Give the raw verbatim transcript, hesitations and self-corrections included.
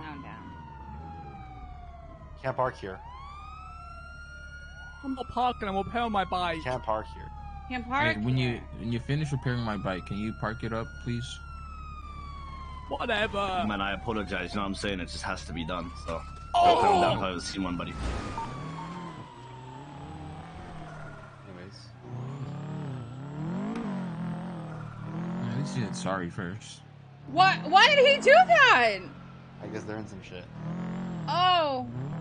clown down. Can't park here. I'm not parking. I'm repairing my bike. Can't park here. Can't park. Hey, when here. you when you finish repairing my bike, can you park it up, please? Whatever. Man, I apologize. You know what I'm saying? It just has to be done. So. Oh! I'll down if I was seen one, buddy. Anyways. At least you said sorry first. What? Why did he do that? I guess they're in some shit. Oh.